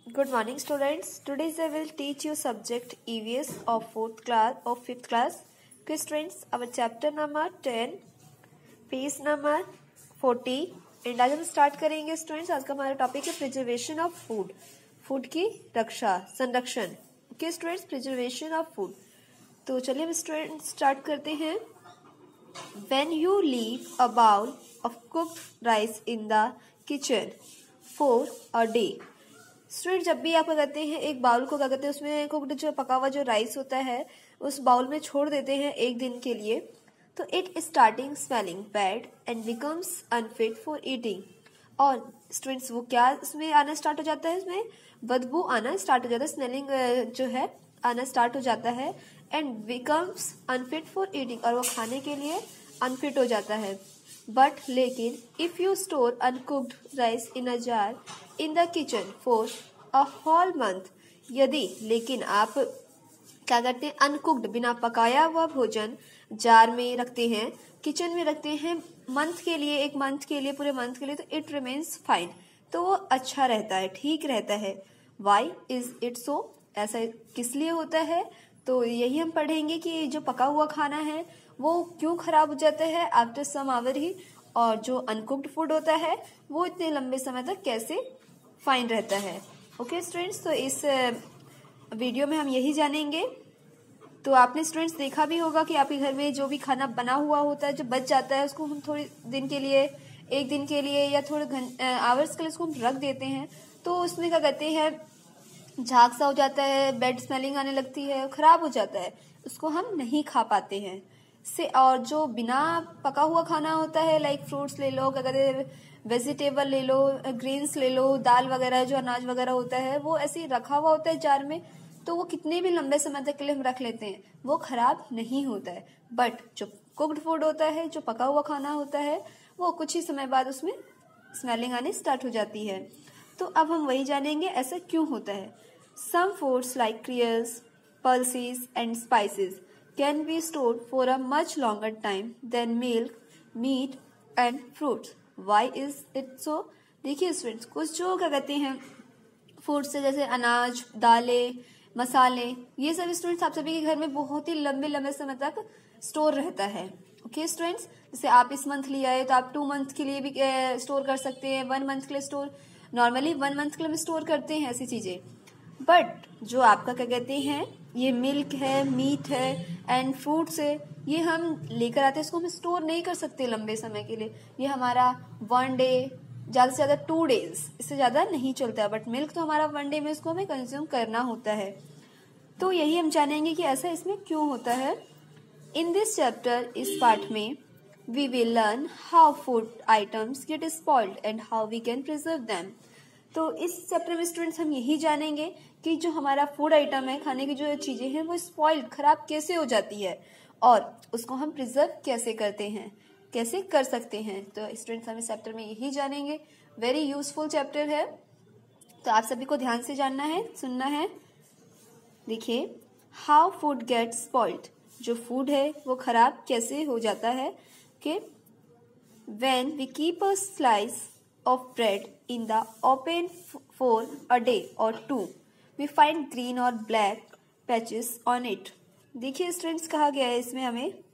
Good morning, students. Today I will teach you subject EVS of 4th class of 5th class. Okay, students, our chapter number 10, page number 40. And आज हम start करेंगे students. आज का हमारा topic है preservation of food. Food की रक्षा, संरक्षण. Okay students, preservation of food. तो चलिए हम स्टूडेंट्स स्टार्ट करते हैं. When you leave a bowl of cooked rice in the kitchen for a day. Student, जब भी आप क्या करते हैं एक बाउल को क्या करते हैं उसमें कुक्ड जो पका हुआ जो राइस होता है उस बाउल में छोड़ देते हैं एक दिन के लिए, तो it starting smelling bad and becomes unfit for eating. और स्टूडेंट्स वो क्या उसमें आना स्टार्ट हो जाता है, उसमें बदबू आना स्टार्ट हो जाता है, स्मेलिंग जो है आना स्टार्ट हो जाता है and becomes unfit for eating, और वो खाने के लिए अनफिट हो जाता है. बट लेकिन if you store uncooked rice in a jar in the kitchen for a whole month, यदि लेकिन आप क्या करते हैं अनकुक्ड बिना पकाया हुआ भोजन जार में रखते हैं, किचन में रखते हैं मंथ के लिए, एक मंथ के लिए, पूरे मंथ के लिए, तो इट रिमेन्स फाइन, तो वो अच्छा रहता है, ठीक रहता है. वाई इज इट सो, ऐसा किस लिए होता है? तो यही हम पढ़ेंगे कि जो पका हुआ खाना है वो क्यों खराब हो जाता है आफ्टर सम आवर ही, और जो अनकुक्ड फूड होता है वो इतने लंबे समय तक कैसे फाइन रहता है. ओके स्टूडेंट्स, तो इस वीडियो में हम यही जानेंगे. तो आपने स्टूडेंट्स देखा भी होगा कि आपके घर में जो भी खाना बना हुआ होता है जो बच जाता है उसको हम थोड़ी दिन के लिए, एक दिन के लिए या थोड़े आवर्स के लिए उसको हम रख देते हैं, तो उसमें क्या कहते हैं झाग सा हो जाता है, बैड स्मेलिंग आने लगती है, खराब हो जाता है, उसको हम नहीं खा पाते हैं से. और जो बिना पका हुआ खाना होता है लाइक फ्रूट्स ले लो, क्या कहते हैं वेजिटेबल ले लो, ग्रेन्स ले लो, दाल वगैरह जो अनाज वगैरह होता है वो ऐसे ही रखा हुआ होता है जार में, तो वो कितने भी लंबे समय तक के लिए हम रख लेते हैं वो खराब नहीं होता है. बट जो कुक्ड फूड होता है, जो पका हुआ खाना होता है, वो कुछ ही समय बाद उसमें स्मेलिंग आने स्टार्ट हो जाती है. तो अब हम वही जानेंगे ऐसा क्यों होता है. Some foods like cereals, pulses and spices can be stored for a much longer time than milk, meat and fruits. Why is it so? देखिए स्टूडेंट्स, कुछ जो क्या कहते हैं फूड से जैसे अनाज, दालें, मसाले, ये सब स्टूडेंट्स आप सभी के घर में बहुत ही लंबे लंबे समय तक स्टोर रहता है. ओके स्टूडेंट्स, जैसे आप इस मंथ ले आए तो आप 2 मंथ के लिए भी स्टोर कर सकते हैं, 1 मंथ के लिए स्टोर, नॉर्मली 1 मंथ के लिए हम स्टोर करते हैं ऐसी चीजें. बट जो आपका क्या कहते हैं ये मिल्क है, मीट है एंड फ्रूट्स है, ये हम लेकर आते हैं, इसको हम स्टोर नहीं कर सकते लंबे समय के लिए. ये हमारा 1 डे, ज्यादा से ज्यादा 2 डेज, इससे ज्यादा नहीं चलता है. बट मिल्क तो हमारा 1 डे में इसको हमें कंज्यूम करना होता है. तो यही हम जानेंगे कि ऐसा इसमें क्यों होता है. इन दिस चैप्टर, इस पार्ट में we will learn how food items get spoiled and how we can preserve them. तो इस चैप्टर में स्टूडेंट्स हम यही जानेंगे कि जो हमारा फूड आइटम है, खाने की जो चीजें हैं वो स्पॉइल्ड, खराब कैसे हो जाती है और उसको हम प्रिजर्व कैसे करते हैं, कैसे कर सकते हैं. तो स्टूडेंट्स हम इस चैप्टर में यही जानेंगे. वेरी यूजफुल चैप्टर है, तो आप सभी को ध्यान से जानना है, सुनना है. देखिए, हाउ फूड गेट स्पॉइल्ड, जो फूड है वो खराब कैसे हो जाता है. Okay, when we keep a slice of bread in the open for a day or 2, we find green or black patches on it. देखिए स्टूडेंट्स, कहा गया है इसमें हमें